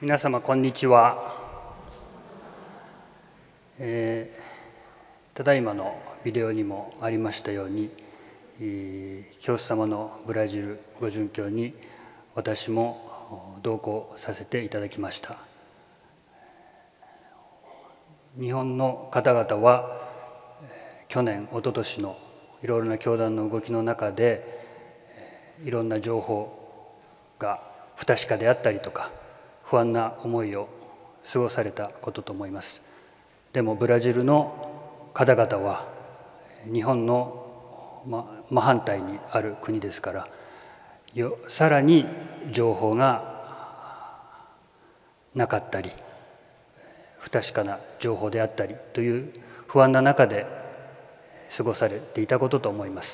皆様こんにちは。ただいまのビデオにもありましたように、教祖様のブラジルご殉教に私も同行させていただきました。日本の方々は去年一昨年のいろいろな教団の動きの中でいろんな情報が不確かであったりとか不安な思いを過ごされたことと思います。でもブラジルの方々は日本の真反対にある国ですから、さらに情報がなかったり不確かな情報であったりという不安な中で過ごされていたことと思います。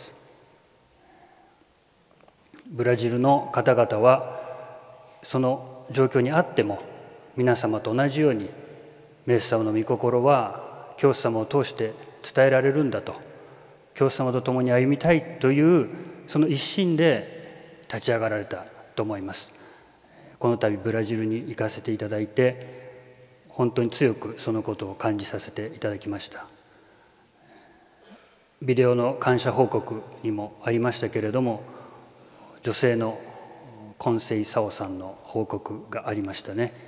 ブラジルの方々はその状況にあっても皆様と同じようにイエス様の御心は教祖様を通して伝えられるんだと、教祖様と共に歩みたいというその一心で立ち上がられたと思います。この度ブラジルに行かせていただいて本当に強くそのことを感じさせていただきました。ビデオの感謝報告にもありましたけれども、女性の金世沙央さんの報告がありましたね。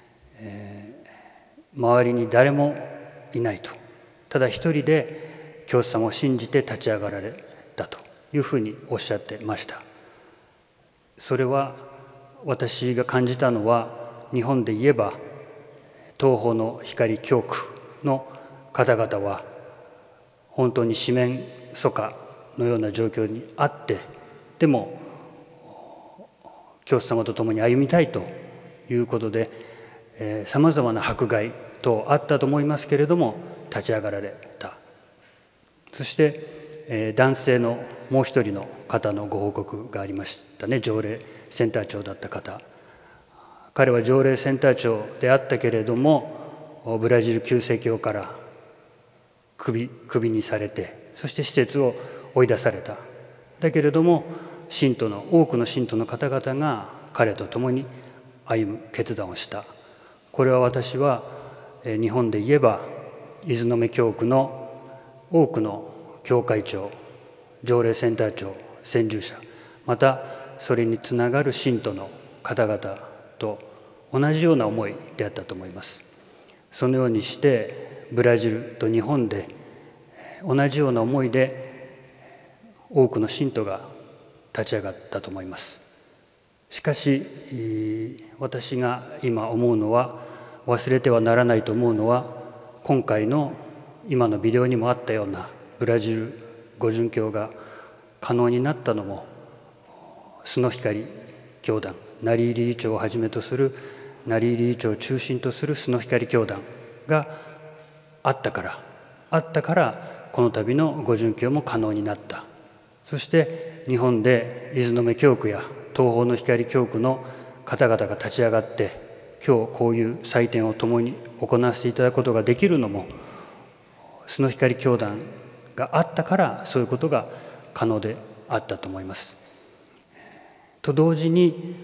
周りに誰もいないと、ただ一人で教祖様を信じて立ち上がられたというふうにおっしゃってました。それは私が感じたのは、日本で言えば東方の光教区の方々は本当に四面楚歌のような状況にあって、でも教祖様と共に歩みたいということでさまざまな迫害等あったと思いますけれども立ち上がられた。そして男性のもう一人の方のご報告がありましたね。条例センター長だった方、彼は条例センター長であったけれどもブラジル旧正教からクビにされて、そして施設を追い出された。だけれども多くの信徒の方々が彼と共に歩む決断をした。これは私は日本で言えば伊豆の目教区の多くの教会長、条例センター長、専従者、またそれにつながる信徒の方々と同じような思いであったと思います。そのようにしてブラジルと日本で同じような思いで多くの信徒が立ち上がったと思います。しかし私が今思うのは、忘れてはならないと思うのは、今回の今のビデオにもあったようなブラジルご殉教が可能になったのも、須の光教団、成入理事長をはじめとする成入理事長を中心とする須の光教団があったからこの度のご殉教も可能になった。そして日本で伊豆の目教区や東方の光教区の方々が立ち上がって今日こういう祭典を共に行わせていただくことができるのも、須の光教団があったからそういうことが可能であったと思います。と同時に、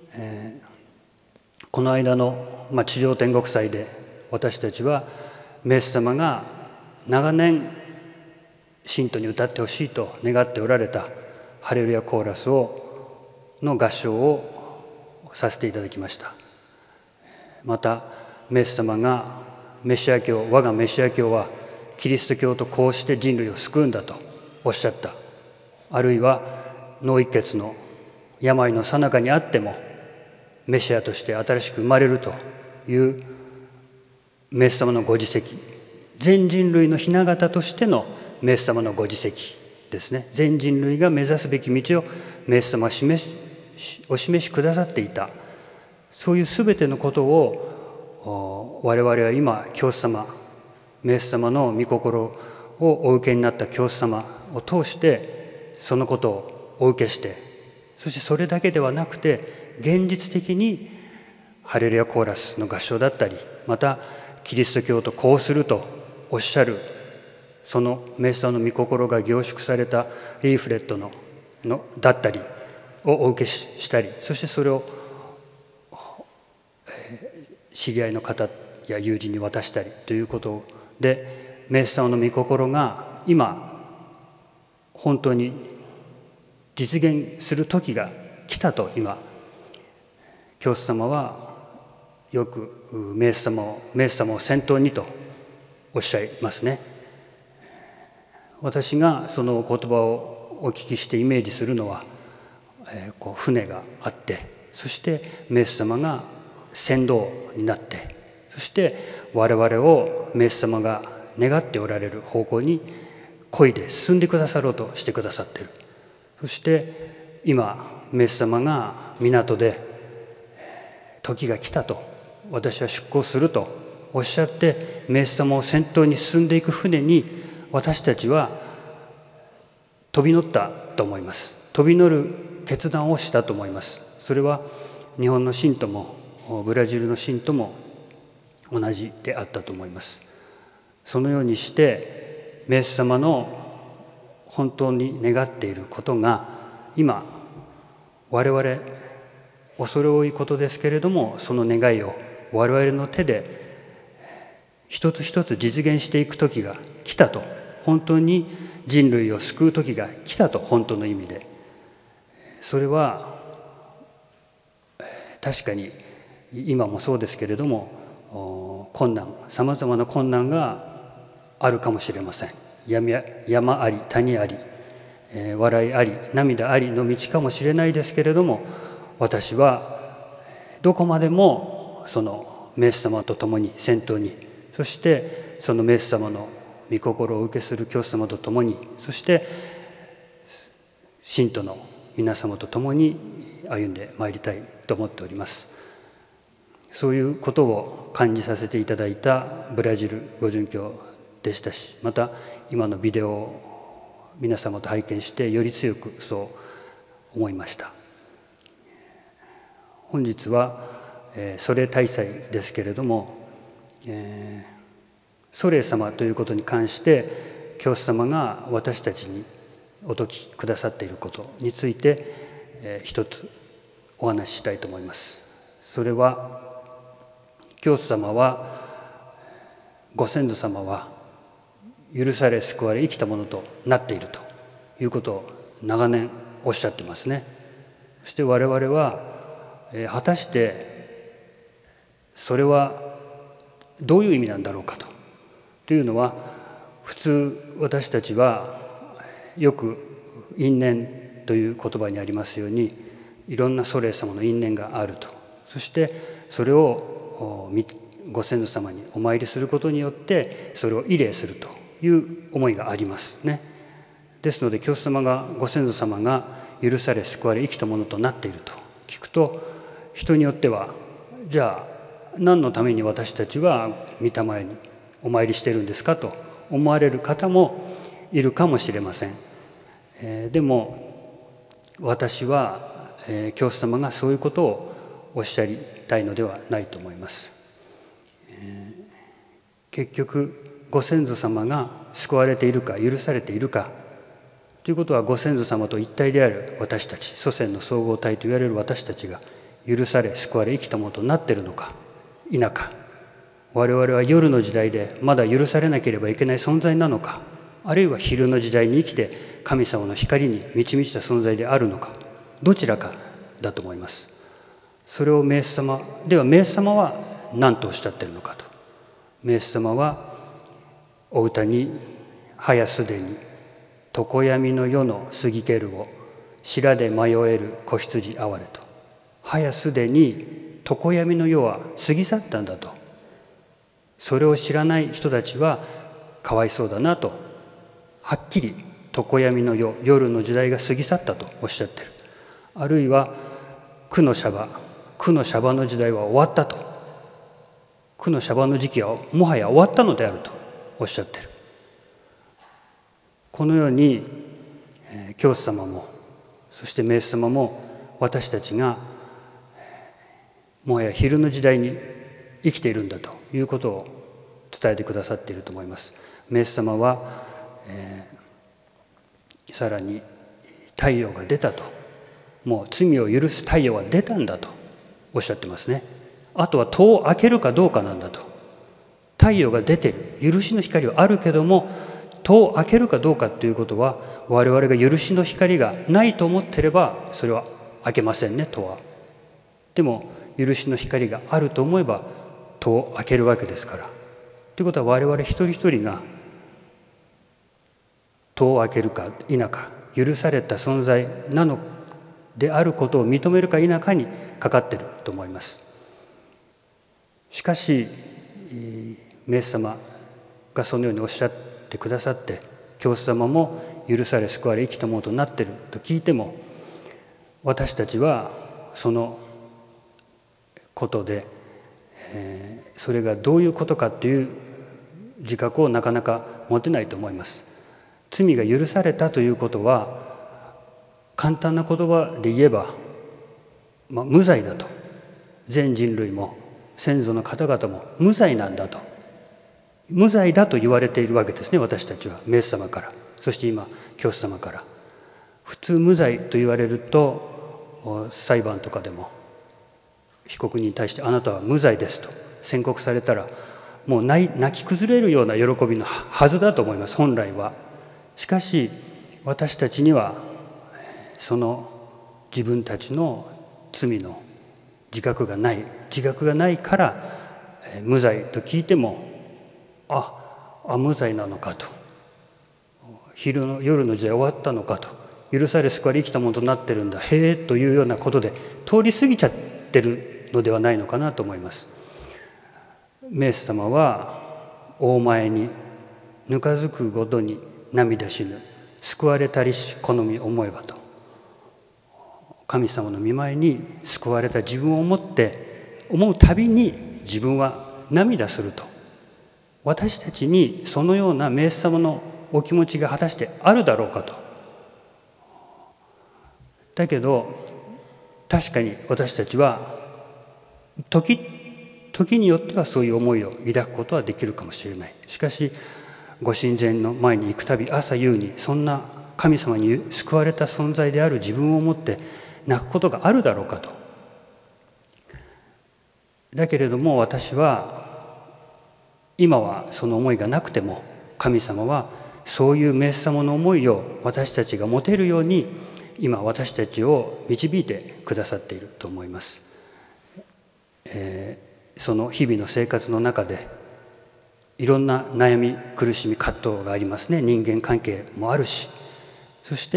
この間の地上天国祭で私たちはイエス様が長年信徒に歌ってほしいと願っておられたハレルヤコーラスの合唱をさせていただきました。またイエス様が我がメシア教はキリスト教とこうして人類を救うんだとおっしゃった。あるいは脳一血の病の最中にあってもメシアとして新しく生まれるというイエス様のご自責、全人類の雛形としてのイエス様のご自責ですね。全人類が目指すべき道をイエス様はお示しくださっていた。そういうすべてのことを我々は今教祖様、イエス様の御心をお受けになった教祖様を通してそのことをお受けして、そしてそれだけではなくて現実的にハレルヤコーラスの合唱だったり、またキリスト教とこうするとおっしゃるそのイエス様の御心が凝縮されたリーフレットだったりをお受けしたり、そしてそれを知り合いの方や友人に渡したりということで、メイス様の御心が今本当に実現する時が来たと、今教祖様はよくメイス様を先頭にとおっしゃいますね。私がその言葉をお聞きしてイメージするのは、船があって、そしてメイス様が船頭になって、そして我々をメイス様が願っておられる方向に漕いで進んでくださろうとしてくださっている。そして今メイス様が港で時が来たと、私は出港するとおっしゃって、メイス様を先頭に進んでいく船に私たちは飛び乗ったと思います。飛び乗る決断をしたと思います。それは日本の信徒もブラジルの信徒も同じであったと思います。そのようにしてメイス様の本当に願っていることが今我々恐れ多いことですけれども、その願いを我々の手で一つ一つ実現していく時が来たと、本当に人類を救う時が来たと、本当の意味で。それは確かに今もそうですけれども、困難、さまざまな困難があるかもしれません。山あり谷あり、笑いあり涙ありの道かもしれないですけれども、私はどこまでもそのメイス様と共に先頭に、そしてそのメイス様の御心を受けする教祖様と共に、そして信徒の皆様と共に歩んでまいりたいと思っております。そういうことを感じさせていただいたブラジルご殉教でしたし、また今のビデオを皆様と拝見してより強くそう思いました。本日は祖霊大祭ですけれども、祖霊様ということに関して教祖様が私たちにお説きくださっていることについて一つお話ししたいと思います。それは、教祖様は、ご先祖様は許され救われ生きたものとなっているということを長年おっしゃってますね。そして我々は果たしてそれはどういう意味なんだろうかというのは、普通私たちはよく因縁という言葉にありますように、いろんな祖霊様の因縁があると。そしてそれをご先祖様にお参りすることによってそれを慰霊するという思いがありますね。ですので教祖様が、ご先祖様が許され救われ生きたものとなっていると聞くと、人によっては、じゃあ何のために私たちは御霊にお参りしてるんですかと思われる方もいるかもしれません。でも私は教祖様がそういうことをおっしゃりたいのではないと思います。結局ご先祖様が救われているか許されているかということは、ご先祖様と一体である私たち、祖先の総合体と言われる私たちが許され救われ生きたものとなっているのか否か、我々は夜の時代でまだ許されなければいけない存在なのか、あるいは昼の時代に生きて神様の光に満ち満ちた存在であるのか、どちらかだと思います。それをメイス様では、メイス様は何とおっしゃっているのかと。メイス様はお歌に「早すでに常闇の世の過ぎけるを白で迷える子羊哀れ」と。早すでに常闇の世は過ぎ去ったんだと。それを知らない人たちはかわいそうだなと、はっきり常闇の世、夜の時代が過ぎ去ったとおっしゃってる。あるいは苦のシャバの時代は終わったと、苦のシャバの時期はもはや終わったのであるとおっしゃってる。このように教祖様も、そしてメイス様も、私たちがもはや昼の時代に生きているんだということを伝えてくださっていると思います。メイス様は、さらに太陽が出たと、もう罪を許す太陽は出たんだとおっしゃってますね。 あとは戸を開けるかどうかなんだと。太陽が出てる、許しの光はあるけども、戸を開けるかどうかということは、我々が許しの光がないと思ってればそれは開けませんね、戸は。でも許しの光があると思えば戸を開けるわけですから。ということは、我々一人一人が戸を開けるか否か、許された存在なのであることを認めるか否かにかかっていると思います。しかしイエス様がそのようにおっしゃってくださって、教祖様も許され救われ生きたものとなっていると聞いても、私たちはそのことで、それがどういうことかという自覚をなかなか持てないと思います。罪が許されたということは、簡単な言葉で言えば、無罪だと。全人類も先祖の方々も無罪なんだと、無罪だと言われているわけですね、私たちは。イエス様から、そして今教祖様から。普通無罪と言われると、裁判とかでも被告人に対してあなたは無罪ですと宣告されたら、もう泣き崩れるような喜びのはずだと思います、本来は。しかし私たちにはその自分たちの罪の自覚がないから、無罪と聞いても無罪なのかと、夜の時代終わったのかと、許され救われ生きたものとなってるんだ、へえというようなことで通り過ぎちゃってるのではないのかなと思います。イエス様は大前にぬかづくごとに涙死ぬ、救われたりし好み思えばと、神様の御前に救われた自分を思うたびに自分は涙すると。私たちにそのようなイエス様のお気持ちが果たしてあるだろうかと。だけど確かに私たちは時によってはそういう思いを抱くことはできるかもしれない。しかしご神前の前に行くたび朝夕にそんな神様に救われた存在である自分を思って泣くことがあるだろうかと。だけれども私は今はその思いがなくても、神様はそういうイエス様の思いを私たちが持てるように今私たちを導いてくださっていると思います。その日々の生活の中でいろんな悩み苦しみ葛藤がありますね。人間関係もあるし、そして、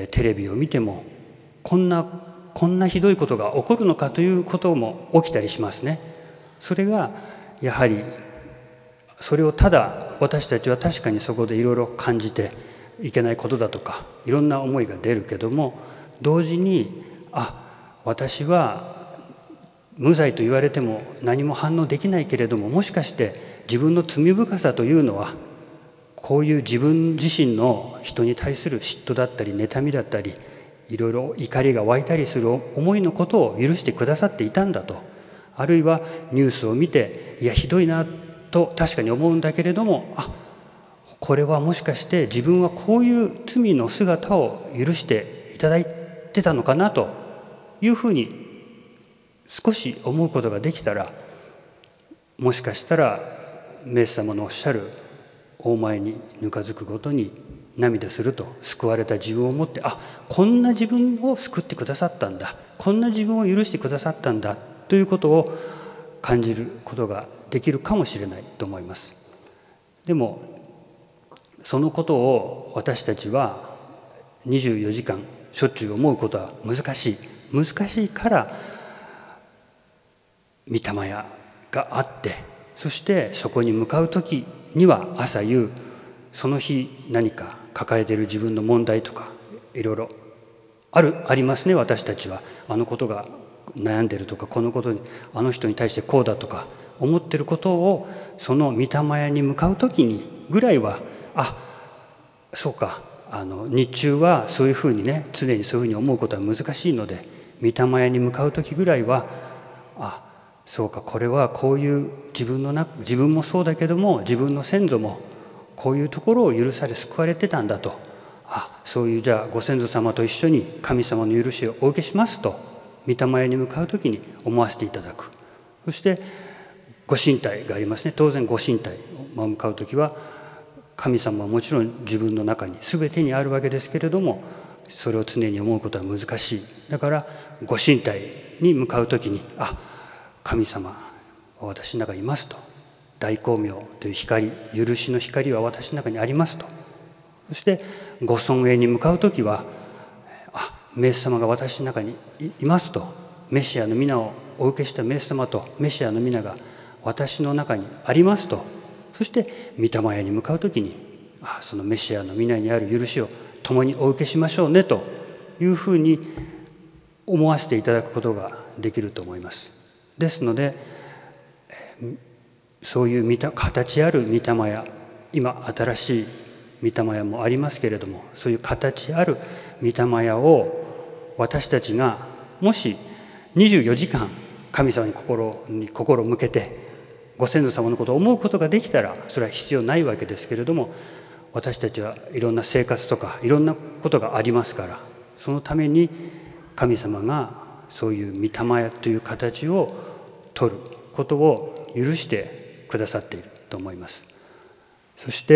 テレビを見てもこんなひどいことが起こるのかということも起きたりしますね。それがやはりそれをただ私たちは確かにそこでいろいろ感じていけないことだとかいろんな思いが出るけども、同時に私は無罪と言われても何も反応できないけれども、もしかして自分の罪深さというのはこういう自分自身の人に対する嫉妬だったり妬みだったりいろいろ怒りが湧いたりする思いのことを許してくださっていたんだと。あるいはニュースを見てひどいなと確かに思うんだけれども、これはもしかして自分はこういう罪の姿を許していただいてたのかなというふうに少し思うことができたら、もしかしたらイエス様のおっしゃる大前にぬかづくごとに涙すると、救われた自分を持ってこんな自分を救ってくださったんだ、こんな自分を許してくださったんだということを感じることができるかもしれないと思います。でもそのことを私たちは24時間しょっちゅう思うことは難しいから御霊屋があって、そしてそこに向かう時には朝夕その日何か抱えている自分の問題とかいろいろありますね。私たちはあのことが悩んでるとか、このことにあの人に対してこうだとか思ってることをその御霊屋に向かう時にぐらいはそうか、日中はそういうふうにね常にそういうふうに思うことは難しいので、御霊屋に向かう時ぐらいはそうか、これはこういう自分もそうだけども自分の先祖もこういうところを許され救われてたんだと、そういうじゃあご先祖様と一緒に神様の許しをお受けしますと御霊屋に向かう時に思わせていただく。 そしてご神体がありますね。当然ご神体を向かう時は神様はもちろん自分の中に全てにあるわけですけれども、それを常に思うことは難しい。だからご神体に向かう時に神様は私の中にいますと、大光明という光、許しの光は私の中にありますと。そしてご尊栄に向かう時はメス様が私の中にいますと、メシアの皆をお受けしたメス様とメシアの皆が私の中にありますと。そして御霊屋に向かう時にそのメシアの皆にある許しを共にお受けしましょうねというふうに思わせていただくことができると思います。ですのでそういう形ある御霊屋、今新しい御霊屋もありますけれども、そういう形ある御霊屋を私たちがもし24時間神様に心を向けてご先祖様のことを思うことができたらそれは必要ないわけですけれども、私たちはいろんな生活とかいろんなことがありますから、そのために神様がそういう御霊屋という形を取ることを許してくださっていると思います。そして、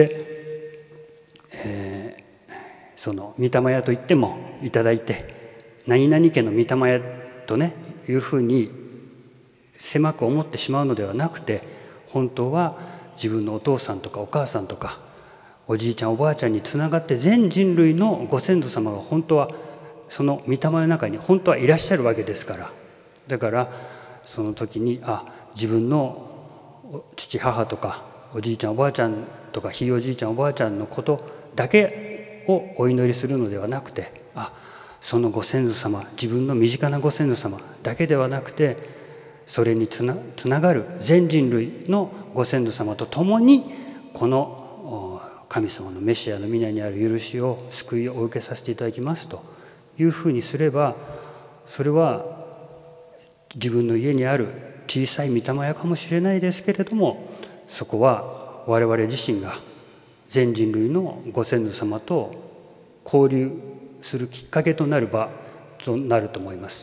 その御霊屋といってもいただいて何々家の御霊屋とねいうふうに狭く思ってしまうのではなくて、本当は自分のお父さんとかお母さんとかおじいちゃんおばあちゃんにつながって全人類のご先祖様が本当はその御霊の中に本当はいらっしゃるわけですから、だからその時に自分の父母とかおじいちゃんおばあちゃんとかひいおじいちゃんおばあちゃんのことだけをお祈りするのではなくて、そのご先祖様、自分の身近なご先祖様だけではなくて、それにつながる全人類のご先祖様と共にこの神様のメシアの皆にある許しを救いをお受けさせていただきますというふうにすれば、それは自分の家にある小さい御霊屋かもしれないですけれども、そこは我々自身が全人類のご先祖様と交流するきっかけとなる場となると思います。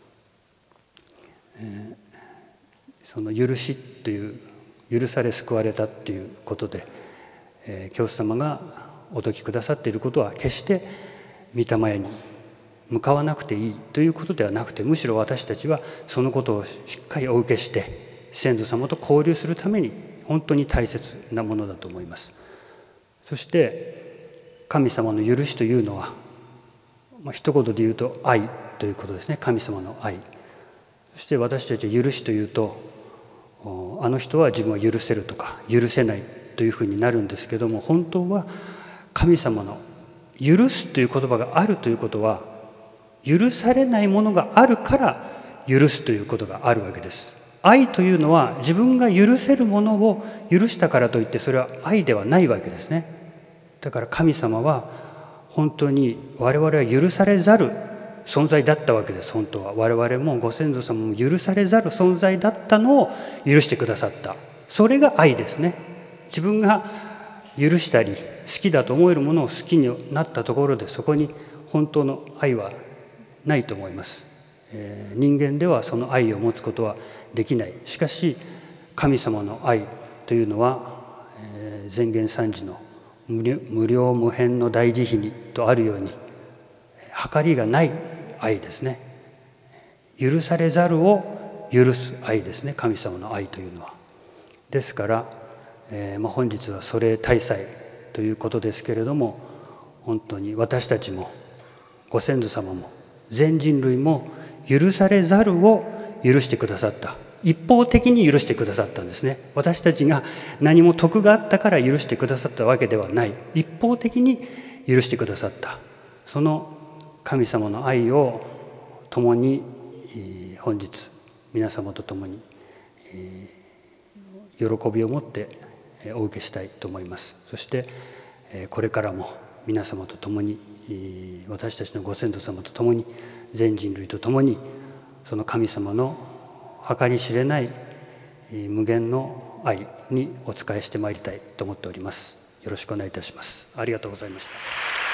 その許しという許され救われたということで、教祖様がお説きくださっていることは決して御霊屋に向かわなくていいということではなくて、むしろ私たちはそのことをしっかりお受けして先祖様と交流するために本当に大切なものだと思います。そして神様の許しというのは、一言で言うと愛ということですね。神様の愛。そして私たちは許しというと、あの人は自分は許せるとか許せないというふうになるんですけども、本当は神様の許すという言葉があるということは、許されないものがあるから許すということがあるわけです。愛というのは自分が許せるものを許したからといってそれは愛ではないわけですね。だから神様は本当に我々は許されざる存在だったわけです。本当は我々もご先祖様も許されざる存在だったのを許してくださった。それが愛ですね。自分が許したり好きだと思えるものを好きになったところで、そこに本当の愛はないと思います。人間ではその愛を持つことはできない。しかし神様の愛というのは、前言三次の無量無辺の大慈悲にとあるように計りがない愛ですね。許されざるを許す愛ですね、神様の愛というのは。ですから、本日はそれ大祭ということですけれども、本当に私たちもご先祖様も全人類も許されざるを許してくださった。一方的に許してくださったんですね。私たちが何も徳があったから許してくださったわけではない。一方的に許してくださった。その神様の愛を共に本日皆様と共に喜びを持ってお受けしたいと思います。そしてこれからも皆様と共に、私たちのご先祖様と共に、全人類と共にその神様の計り知れない無限の愛にお仕えしてまいりたいと思っております。よろしくお願いいたします。ありがとうございました。